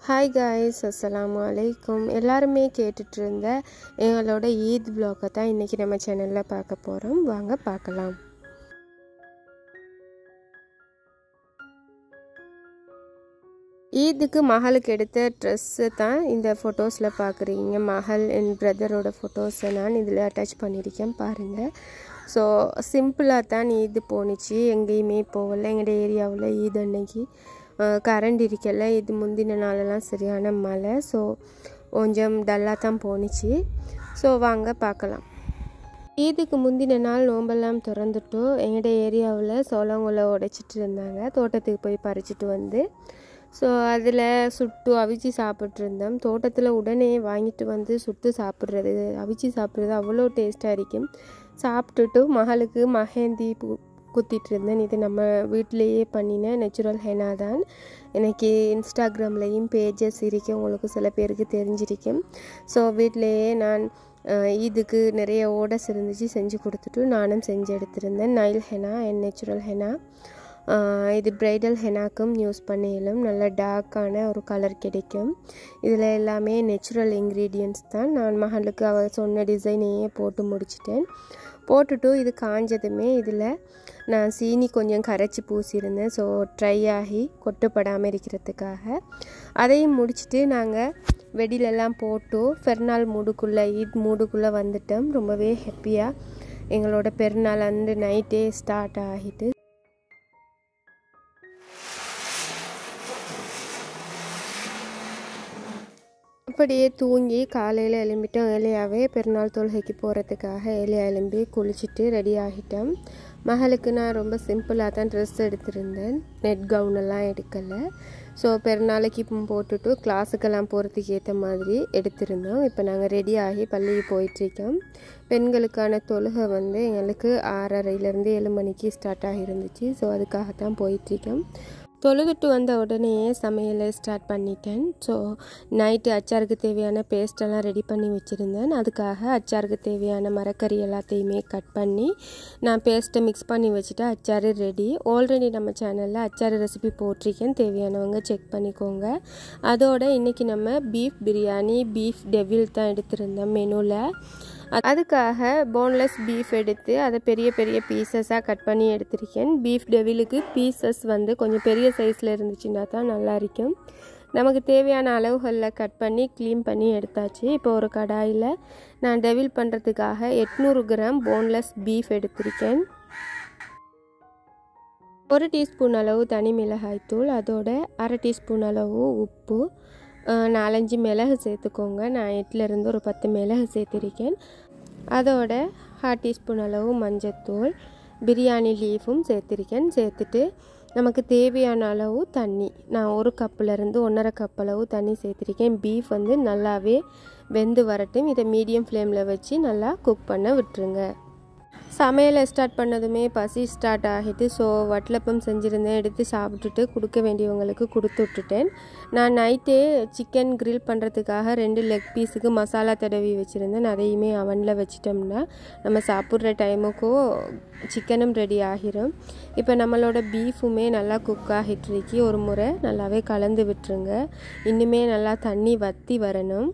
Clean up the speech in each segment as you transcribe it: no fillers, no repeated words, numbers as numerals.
Hi guys, அஸ்ஸலாமு அலைக்கும். எல்லாருமே கேட்டுட்டு இருந்த எங்களோட ஈத் vlog தான் இன்றைக்கி நம்ம சேனலில் பார்க்க போகிறோம். வாங்க பார்க்கலாம். ஈதுக்கு மகளுக்கு எடுத்த ட்ரெஸ்ஸு தான் இந்த ஃபோட்டோஸில் பார்க்குறீங்க. மகள் என் பிரதரோட ஃபோட்டோஸை நான் இதில் அட்டாச் பண்ணியிருக்கேன் பாருங்கள். ஸோ சிம்பிளாக தான் ஈது போணுச்சு, எங்கேயுமே போகல. எங்களோட ஏரியாவில் ஈது அன்னைக்கு கரண்ட் இருக்கல. இது முந்தின நாளெல்லாம் சரியான மழை, ஸோ கொஞ்சம் டல்லாக தான் போணுச்சு. ஸோ வாங்க பார்க்கலாம். ஈதுக்கு முந்தின நாள் நோம்பெல்லாம் திறந்துட்டு எங்களோட ஏரியாவில் சோளங்குலை உடைச்சிட்டு இருந்தாங்க. தோட்டத்துக்கு போய் பறிச்சிட்டு வந்து ஸோ அதில் சுட்டு அவிச்சு சாப்பிட்ருந்தோம். தோட்டத்தில் உடனே வாங்கிட்டு வந்து சுட்டு சாப்பிட்றது, அவிச்சு சாப்பிட்றது அவ்வளோ டேஸ்ட்டாக இருக்கும். சாப்பிட்டுட்டு மகளுக்கு மெஹந்தி குத்திட்டு இருந்தேன். இது நம்ம வீட்டிலையே பண்ணின நேச்சுரல் ஹெனா தான். எனக்கு இன்ஸ்டாகிராம்லேயும் பேஜஸ் இருக்கு, உங்களுக்கு சில பேருக்கு தெரிஞ்சிருக்கும். ஸோ வீட்டிலையே நான் இதுக்கு நிறைய ஓடஸ் இருந்துச்சு, செஞ்சு கொடுத்துட்டு நானும் செஞ்சு எடுத்திருந்தேன். Nile henna and natural henna. இது ப்ரைடல் ஹெனாக்கும் யூஸ் பண்ணிடலாம். நல்ல டார்க்கான ஒரு கலர் கிடைக்கும். இதில் எல்லாமே நேச்சுரல் இன்க்ரீடியன்ட்ஸ் தான். நான் மகளுக்கு அவள் சொன்ன டிசைனையே போட்டு முடிச்சிட்டேன். போட்டுட்டு இது காஞ்சதுமே இதில் நான் சீனி கொஞ்சம் கரைச்சி பூசியிருந்தேன். ஸோ ட்ரை ஆகி கொட்டுப்படாமல் இருக்கிறதுக்காக அதையும் முடிச்சுட்டு நாங்கள் வெடிலெல்லாம் போட்டு பெருநாள் மூடுக்குள்ளே ஈத் மூடுக்குள்ளே வந்துட்டோம். ரொம்பவே ஹாப்பியாக எங்களோட பெருநாள் அன்று நைட்டே ஸ்டார்ட் ஆகிட்டு அப்படியே தூங்கி காலையில் எழும்பிட்டோம். ஏழையாகவே பெருநாள் தொழுகைக்கு போகிறதுக்காக ஏழையாக எழும்பி குளிச்சுட்டு ரெடி ஆகிட்டோம். மகளுக்கு நான் ரொம்ப சிம்பிளாக தான் ட்ரெஸ் எடுத்திருந்தேன், நெட் கவுனெல்லாம் எடுக்கலை. ஸோ பெருநாளைக்கு போட்டுட்டு கிளாஸுக்கெல்லாம் போகிறதுக்கு ஏற்ற மாதிரி எடுத்திருந்தோம். இப்போ நாங்கள் ரெடி ஆகி பள்ளிக்கு போயிட்டுருக்கோம். பெண்களுக்கான தொழுகை வந்து எங்களுக்கு 6:30 7 மணிக்கு ஸ்டார்ட் ஆகிருந்துச்சு. ஸோ அதுக்காகத்தான் போயிட்டுருக்கோம். தொழுதுட்டு வந்த உடனே சமையலை ஸ்டார்ட் பண்ணிட்டேன். ஸோ நைட்டு அச்சாருக்கு தேவையான பேஸ்டெல்லாம் ரெடி பண்ணி வச்சுருந்தேன். அதுக்காக அச்சாருக்கு தேவையான மரக்கறி எல்லாத்தையுமே கட் பண்ணி நான் பேஸ்ட்டை மிக்ஸ் பண்ணி வச்சுட்டு அச்சாறு ரெடி. ஆல்ரெடி நம்ம சேனலில் அச்சாறு ரெசிபி போட்டிருக்கேன், தேவையானவங்க செக் பண்ணிக்கோங்க. அதோட இன்றைக்கி நம்ம பீஃப் பிரியாணி, பீஃப் டெவில் தான் எடுத்திருந்தோம் மெனுவில். அதுக்காக போன்லெஸ் பீஃப் எடுத்து அதை பெரிய பெரிய பீசஸாக கட் பண்ணி எடுத்திருக்கேன். பீஃப் டெவிலுக்கு பீசஸ் வந்து கொஞ்சம் பெரிய சைஸில் இருந்துச்சுன்னா தான் நல்லா இருக்கும். நமக்கு தேவையான அளவுகளில் கட் பண்ணி க்ளீன் பண்ணி எடுத்தாச்சு. இப்போ ஒரு கடாயில் நான் டெவில் பண்ணுறதுக்காக 800 கிராம் போன்லெஸ் பீஃப் எடுத்திருக்கேன். 1 டீஸ்பூன் அளவு தனி மிளகாய்த்தூள், அதோட 1/2 டீஸ்பூன் அளவு உப்பு, 4-5 மிளகு சேர்த்துக்கோங்க. நான் 8லேருந்து ஒரு 10 மிளகு சேர்த்துருக்கேன். அதோட 1/2 டீஸ்பூன் அளவு மஞ்சத்தூள், பிரியாணி லீஃபும் சேர்த்துருக்கேன். சேர்த்துட்டு நமக்கு தேவையான அளவு தண்ணி, நான் 1 கப்புலேருந்து 1.5 கப் அளவு தண்ணி சேர்த்துருக்கேன். பீஃப் வந்து நல்லாவே வெந்து வரட்டும். இதை மீடியம் ஃப்ளேமில் வச்சு நல்லா குக் பண்ண விட்டுருங்க. சமையலை ஸ்டார்ட் பண்ணதுமே பசி ஸ்டார்ட் ஆகிட்டு ஸோ வட்டலப்பம் செஞ்சுருந்தேன், எடுத்து சாப்பிட்டுட்டு கொடுக்க வேண்டியவங்களுக்கு கொடுத்து விட்டுட்டேன். நான் நைட்டே சிக்கன் கிரில் பண்ணுறதுக்காக 2 லெக் பீஸுக்கு மசாலா தடவி வச்சுருந்தேன். அதையுமே அவனில் வச்சிட்டோம்னா நம்ம சாப்பிட்ற டைமுக்கும் சிக்கனும் ரெடி ஆகிரும். இப்போ நம்மளோட பீஃபுமே நல்லா குக் ஆகிட்டுருக்கு. ஒரு முறை நல்லாவே கலந்து விட்டுருங்க. இன்னுமே நல்லா தண்ணி வற்றி வரணும்.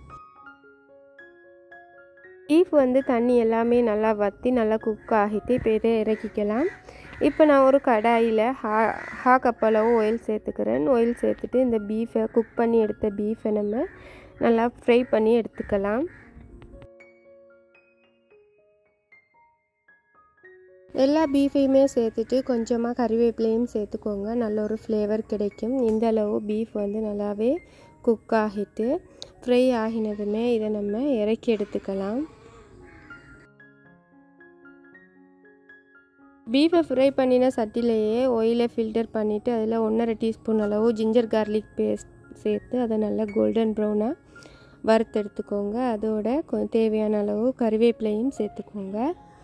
பீஃப் வந்து தண்ணி எல்லாமே நல்லா வற்றி நல்லா குக் ஆகிட்டு இப்போ இதை இறக்கிக்கலாம். இப்போ நான் ஒரு கடாயில் ஹா கப் அளவு ஆயில் சேர்த்துக்கிறேன். ஆயில் சேர்த்துட்டு இந்த பீஃபை குக் பண்ணி எடுத்த பீஃபை நம்ம நல்லா ஃப்ரை பண்ணி எடுத்துக்கலாம். எல்லா பீஃபையுமே சேர்த்துட்டு கொஞ்சமாக கறிவேப்பிலையும் சேர்த்துக்கோங்க, நல்ல ஒரு ஃப்ளேவர் கிடைக்கும். இந்த அளவு பீஃப் வந்து நல்லாவே குக் ஆகிட்டு ஃப்ரை ஆகினதுமே இதை நம்ம இறக்கி எடுத்துக்கலாம். பீஃபை ஃப்ரை பண்ணின சட்டிலேயே ஆயிலை ஃபில்டர் பண்ணிவிட்டு அதில் 1.5 டீஸ்பூன் அளவு ஜிஞ்சர் கார்லிக் பேஸ்ட் சேர்த்து அதை நல்லா கோல்டன் ப்ரௌனாக வறுத்து எடுத்துக்கோங்க. அதோட தேவையான அளவு கறிவேப்பிலையும் சேர்த்துக்கோங்க.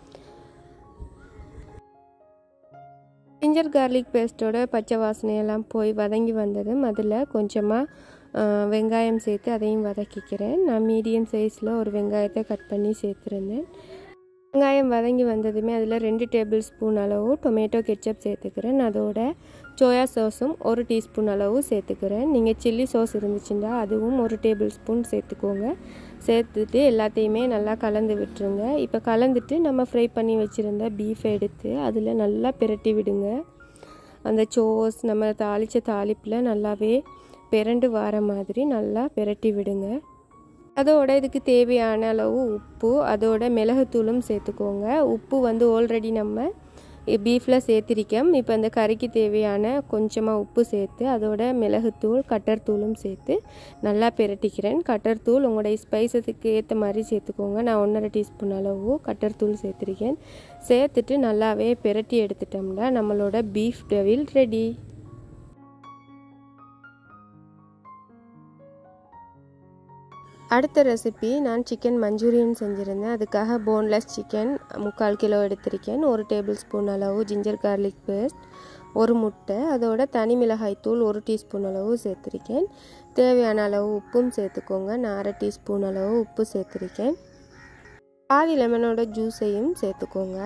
ஜிஞ்சர் கார்லிக் பேஸ்ட்டோட பச்சை வாசனையெல்லாம் போய் வதங்கி வந்ததும் அதில் கொஞ்சமாக வெங்காயம் சேர்த்து அதையும் வதக்கிக்கிறேன். நான் மீடியம் சைஸில் ஒரு வெங்காயத்தை கட் பண்ணி சேர்த்துருந்தேன். வெங்காயம் வதங்கி வந்ததுமே அதில் 2 டேபிள் ஸ்பூன் அளவு டொமேட்டோ கெச்சப் சேர்த்துக்கிறேன். அதோட சோயா சாஸும் 1 டீஸ்பூன் அளவு சேர்த்துக்கிறேன். நீங்கள் சில்லி சாஸ் இருந்துச்சுன்னா அதுவும் 1 டேபிள் ஸ்பூன் சேர்த்துக்கோங்க. சேர்த்துட்டு எல்லாத்தையுமே நல்லா கலந்து விட்டுருங்க. இப்போ கலந்துட்டு நம்ம ஃப்ரை பண்ணி வச்சுருந்த பீஃப் எடுத்து அதில் நல்லா பிரட்டி விடுங்க. அந்த சோஸ் நம்ம தாளித்த தாளிப்பில் நல்லாவே பிரண்டு வர மாதிரி நல்லா பிரட்டி விடுங்க. அதோட இதுக்கு தேவையான அளவு உப்பு, அதோட மிளகுத்தூளும் சேர்த்துக்கோங்க. உப்பு வந்து ஆல்ரெடி நம்ம பீஃபில் சேர்த்திருக்கோம். இப்போ அந்த கறிக்கு தேவையான கொஞ்சமாக உப்பு சேர்த்து அதோட மிளகுத்தூள் கட்டர் தூளும் சேர்த்து நல்லா பிரட்டிக்கிறேன். கட்டர் தூள் உங்களுடைய ஸ்பைசஸுக்கு ஏற்ற மாதிரி சேர்த்துக்கோங்க. நான் 1.5 டீஸ்பூன் அளவு கட்டர் தூள் சேர்த்துருக்கேன். சேர்த்துட்டு நல்லாவே பிரட்டி எடுத்துட்டோம்னா நம்மளோட பீஃப் டெவில் ரெடி. அடுத்த ரெசிபி நான் சிக்கன் மஞ்சூரியன் செஞ்சுருந்தேன். அதுக்காக போன்லெஸ் சிக்கன் 3/4 கிலோ எடுத்திருக்கேன். 1 டேபிள் ஸ்பூன் அளவு ஜிஞ்சர் கார்லிக் பேஸ்ட், 1 முட்டை, அதோட தனி மிளகாய் தூள் 1 டீஸ்பூன் அளவு சேர்த்துருக்கேன். தேவையான அளவு உப்பும் சேர்த்துக்கோங்க. நான் 1/2 டீஸ்பூன் அளவு உப்பு சேர்த்துருக்கேன். பாதி லெமனோட ஜூஸையும் சேர்த்துக்கோங்க.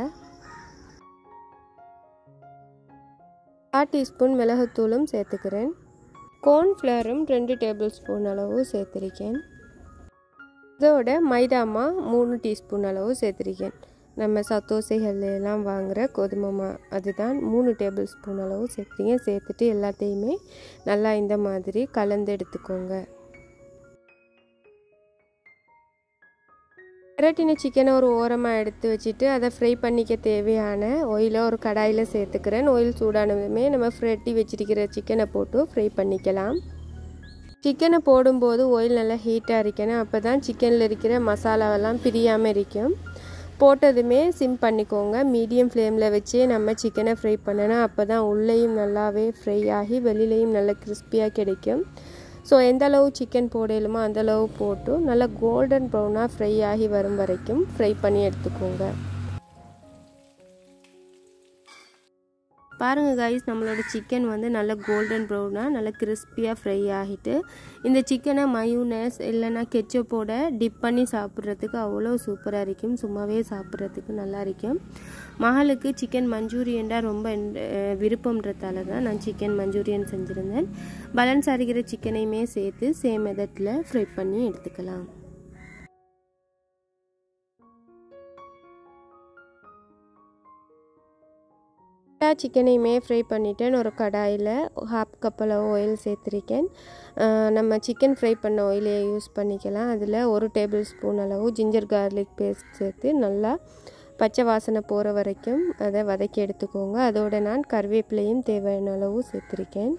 1/4 டீஸ்பூன் மிளகுத்தூளும் சேர்த்துக்கிறேன். கார்ன்ஃப்ளவரும் 2 டேபிள் ஸ்பூன் அளவு சேர்த்துருக்கேன். இதோட மைதாமா 3 டீஸ்பூன் அளவு சேர்த்துருக்கேன். நம்ம சத்தோசைகள் எல்லாம் வாங்குகிற கோதுமை அதுதான் 3 டேபிள் ஸ்பூன் அளவு சேர்த்துருக்கேன். சேர்த்துட்டு எல்லாத்தையுமே நல்லா இந்த மாதிரி கலந்து எடுத்துக்கோங்க. பிரட்டின சிக்கனை ஒரு ஓரமாக எடுத்து வச்சுட்டு அதை ஃப்ரை பண்ணிக்க தேவையான ஆயிலை ஒரு கடாயில் சேர்த்துக்கிறேன். ஆயில் சூடானதுமே நம்ம ஃப்ரெட்டி வச்சிருக்கிற சிக்கனை போட்டு ஃப்ரை பண்ணிக்கலாம். சிக்கனை போடும்போது ஆயில் நல்லா ஹீட்டாக இருக்கணும். அப்போ தான் சிக்கனில் இருக்கிற மசாலாவெல்லாம் பிரியாமல் இருக்கும். போட்டதுமே சிம் பண்ணிக்கோங்க. மீடியம் ஃப்ளேமில் வச்சு நம்ம சிக்கனை ஃப்ரை பண்ணணும். அப்போ தான் உள்ளேயும் நல்லாவே ஃப்ரை ஆகி வெளியிலையும் நல்லா கிறிஸ்பியாக கிடைக்கும். ஸோ எந்த அளவு சிக்கன் போடலுமோ அந்தளவு போட்டு நல்லா கோல்டன் ப்ரௌனாக ஃப்ரை ஆகி வரும் வரைக்கும் ஃப்ரை பண்ணி எடுத்துக்கோங்க. பாருங்கள் கைஸ், நம்மளோட சிக்கன் வந்து நல்ல கோல்டன் ப்ரௌனாக நல்ல கிறிஸ்பியாக ஃப்ரை ஆகிட்டு இந்த சிக்கனை மயூனஸ் இல்லைன்னா கெச்சப்போட டிப் பண்ணி சாப்பிட்றதுக்கு அவ்வளோ சூப்பராக இருக்கும். சும்மாவே சாப்பிட்றதுக்கு நல்லா இருக்கும். மகளுக்கு சிக்கன் மஞ்சூரியன்டா ரொம்ப விருப்பம்ன்றதால தான் நான் சிக்கன் மஞ்சூரியன் செஞ்சுருந்தேன். பேலன்ஸ் அரிக்கிற சிக்கனையுமே சேர்த்து சேம் மெத்தடில் ஃப்ரை பண்ணி எடுத்துக்கலாம். எல்லா சிக்கனையுமே ஃப்ரை பண்ணிவிட்டேன். ஒரு கடாயில் 1/2 கப் அளவு ஆயில் சேர்த்துருக்கேன். நம்ம சிக்கன் ஃப்ரை பண்ண ஆயிலே யூஸ் பண்ணிக்கலாம். அதில் 1 டேபிள் ஸ்பூன் அளவு ஜிஞ்சர் கார்லிக் பேஸ்ட் சேர்த்து நல்லா பச்சை வாசனை போகிற வரைக்கும் அதை வதக்கி எடுத்துக்கோங்க. அதோடு நான் கருவேப்பிலையும் தேவையான அளவு சேர்த்துருக்கேன்.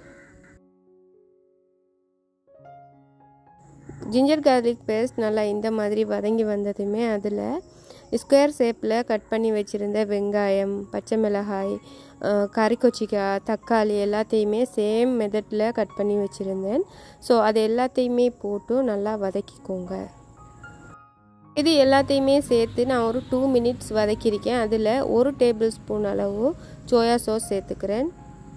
ஜிஞ்சர் கார்லிக் பேஸ்ட் நல்லா இந்த மாதிரி வதங்கி வந்ததுமே அதில் ஸ்கொயர் ஷேப்பில் கட் பண்ணி வச்சுருந்த வெங்காயம், பச்சை மிளகாய், கறிக்கொச்சிக்காய், தக்காளி எல்லாத்தையுமே சேம் மெத்தடில் கட் பண்ணி வச்சுருந்தேன். ஸோ அது எல்லாத்தையுமே போட்டு நல்லா வதக்கிக்கோங்க. இது எல்லாத்தையுமே சேர்த்து நான் ஒரு 2 மினிட்ஸ் வதக்கியிருக்கேன். அதில் 1 டேபிள் ஸ்பூன் அளவு சோயா சாஸ் சேர்த்துக்கிறேன்.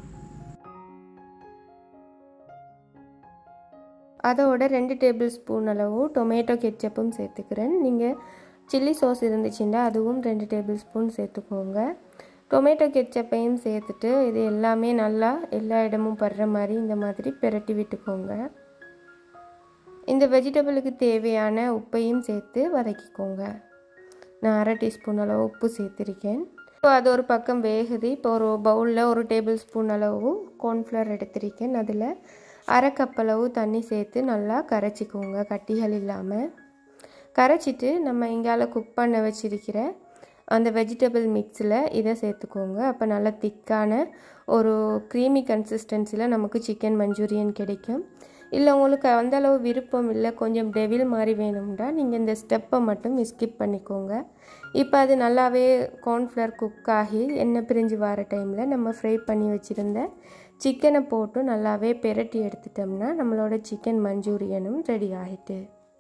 அதோட 2 டேபிள் ஸ்பூன் அளவு டொமேட்டோ கெச்சப்பும் சேர்த்துக்கிறேன். நீங்கள் சில்லி சாஸ் இருந்துச்சுன்னா அதுவும் 2 டேபிள் ஸ்பூன் சேர்த்துக்கோங்க. டொமேட்டோ கெச்சப்பையும் சேர்த்துட்டு இது எல்லாமே நல்லா எல்லா இடமும் படுற மாதிரி இந்த மாதிரி பிரட்டி விட்டுக்கோங்க. இந்த வெஜிடபிளுக்கு தேவையான உப்பையும் சேர்த்து வதக்கிக்கோங்க. நான் 1/2 டீஸ்பூன் அளவு உப்பு சேர்த்துருக்கேன். இப்போ அது ஒரு பக்கம் வேகுது. இப்போ ஒரு பவுலில் 1 டேபிள் ஸ்பூன் அளவு கார்ன்ஃப்ளவர் எடுத்திருக்கேன். அதில் 1/2 கப் அளவு தண்ணி சேர்த்து நல்லா கரைச்சிக்கோங்க, கட்டிகள் இல்லாமல். கரைச்சிட்டு நம்ம இங்கால குக் பண்ண வச்சிருக்கிற அந்த வெஜிடபிள் மிக்ஸில் இதை சேர்த்துக்கோங்க. அப்போ நல்லா திக்கான ஒரு க்ரீமி கன்சிஸ்டன்சியில் நமக்கு சிக்கன் மஞ்சூரியன் கிடைக்கும். இல்லை உங்களுக்கு அந்தளவு விருப்பம் இல்லை, கொஞ்சம் டெவில் மாதிரி வேணும்னா நீங்கள் இந்த ஸ்டெப்பை மட்டும் ஸ்கிப் பண்ணிக்கோங்க. இப்போ அது நல்லாவே கார்ன்ஃப்ளவர் குக் ஆகி எண்ணெய் பிரிஞ்சு வர டைமில் நம்ம ஃப்ரை பண்ணி வச்சுருந்த சிக்கனை போட்டு நல்லாவே பிரட்டி எடுத்துட்டோம்னா நம்மளோட சிக்கன் மஞ்சூரியனும் ரெடி ஆகிட்டு.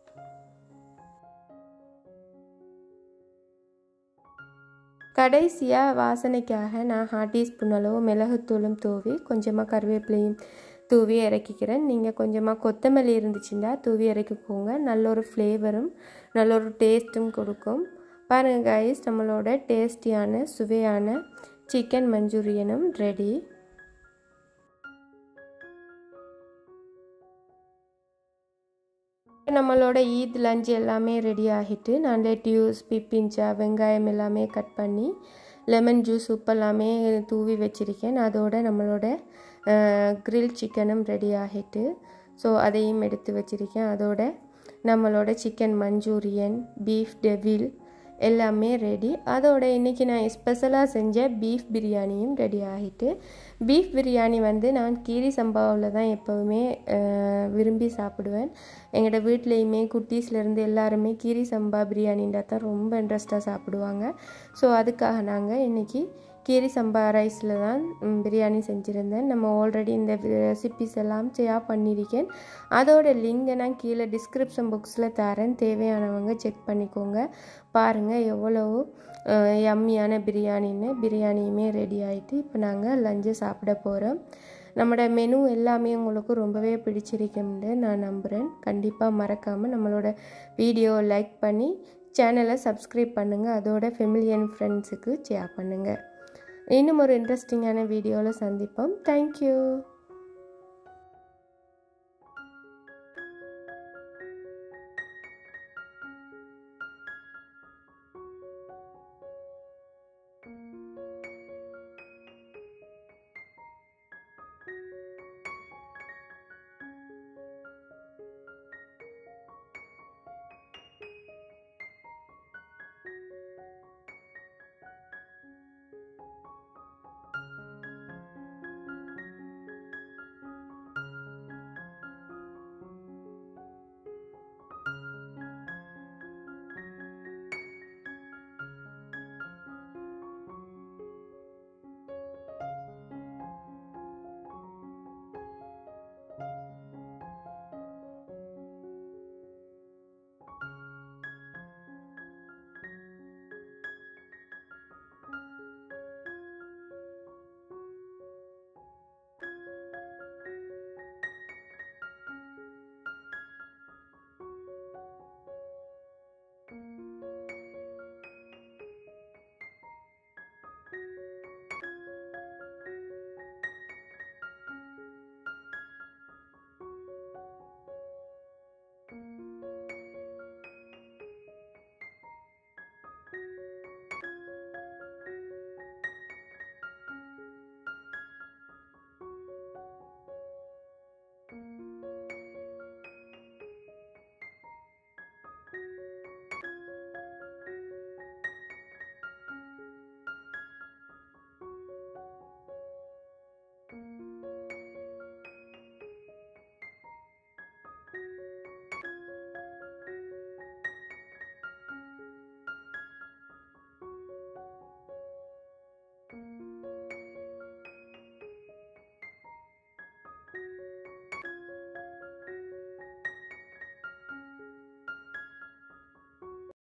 கடைசியாக வாசனைக்காக நான் 1/2 டீஸ்பூன் அளவு மிளகுத்தூளும் தூவி கொஞ்சமாக கருவேப்பிலையும் தூவி இறக்கிக்கிறேன். நீங்கள் கொஞ்சமாக கொத்தமல்லி இருந்துச்சுன்னா தூவி இறக்கிக்கோங்க. நல்ல ஒரு ஃப்ளேவரும் நல்ல ஒரு டேஸ்ட்டும் கொடுக்கும். பாருங்கள் கைஸ், நம்மளோட டேஸ்டியான சுவையான சிக்கன் மஞ்சூரியனும் ரெடி. நம்மளோட ஈத் லஞ்ச் எல்லாமே ரெடி ஆகிட்டு, நான் லெட்யூஸ், பிப்பின்ச்சா, வெங்காயம் எல்லாமே கட் பண்ணி லெமன் ஜூஸ் உப்பு எல்லாமே தூவி வச்சுருக்கேன். அதோட நம்மளோட கிரில் சிக்கனும் ரெடி ஆகிட்டு, ஸோ அதையும் எடுத்து வச்சுருக்கேன். அதோட நம்மளோட சிக்கன் மஞ்சூரியன், பீஃப் டெவில் எல்லாமே ரெடி. அதோட இன்றைக்கி நான் ஸ்பெஷலாக செஞ்ச பீஃப் பிரியாணியும் ரெடி ஆகிட்டு. பீஃப் பிரியாணி வந்து நான் கீரி சம்பாவில் தான் எப்போவுமே விரும்பி சாப்பிடுவேன். எங்களோட வீட்லேயுமே குட்டீஸ்லேருந்து எல்லாருமே கீரி சம்பா பிரியாணின்றா தான் ரொம்ப இன்ட்ரெஸ்ட்டாக சாப்பிடுவாங்க. ஸோ அதுக்காக நாங்கள் இன்றைக்கி கீரி சம்பா ரைஸில் தான் பிரியாணி செஞ்சுருந்தேன். நம்ம ஆல்ரெடி இந்த ரெசிபிஸ் எல்லாம் ஷேர் பண்ணியிருக்கேன். அதோட லிங்கை நான் கீழே டிஸ்கிரிப்ஷன் பாக்ஸில் தரேன், தேவையானவங்க செக் பண்ணிக்கோங்க. பாருங்கள் எவ்வளோ யம்மியான பிரியாணியுமே ரெடி ஆகிட்டு இப்போ நாங்கள் லஞ்சை சாப்பிட போகிறோம். நம்மளோட மெனு எல்லாமே உங்களுக்கு ரொம்பவே பிடிச்சிருக்குன்னு நான் நம்புகிறேன். கண்டிப்பாக மறக்காமல் நம்மளோட வீடியோ லைக் பண்ணி சேனலை சப்ஸ்கிரைப் பண்ணுங்கள். அதோட ஃபேமிலி அண்ட் ஃப்ரெண்ட்ஸுக்கு ஷேர் பண்ணுங்கள். இன்னும் ஒரு இன்ட்ரெஸ்டிங்கான வீடியோவில் சந்திப்போம். தேங்க்யூ.